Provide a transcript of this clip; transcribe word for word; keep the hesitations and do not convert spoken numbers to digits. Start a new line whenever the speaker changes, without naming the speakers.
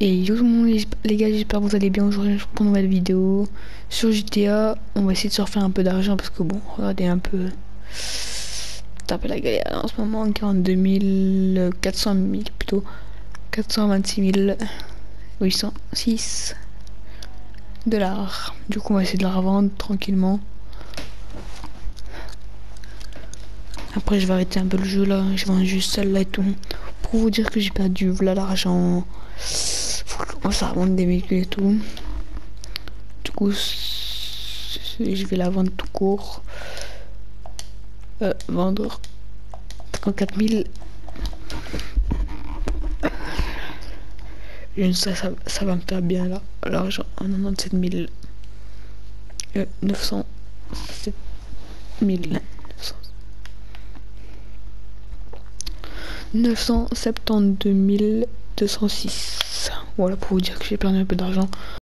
Et yo tout le monde, les gars, j'espère que vous allez bien. Aujourd'hui je reprends une nouvelle vidéo sur G T A. On va essayer de se refaire un peu d'argent parce que bon, regardez un peu, c'est un peu la galère en ce moment. Quarante-deux mille, quatre cent mille plutôt, quatre cent vingt-six mille huit cent six dollars. Du coup on va essayer de la revendre tranquillement. Après je vais arrêter un peu le jeu là, je vends juste celle-là et tout. Pour vous dire que j'ai perdu voilà l'argent. Faut que je commence à vendre des véhicules et tout. Du coup je vais la vendre tout court. Euh, vendre trente-quatre mille. Ça, ça, ça va me faire bien là. L'argent en quatre-vingt-dix-sept mille. Euh, neuf cent sept mille. neuf cent soixante-douze mille deux cent six. Voilà pour vous dire que j'ai perdu un peu d'argent.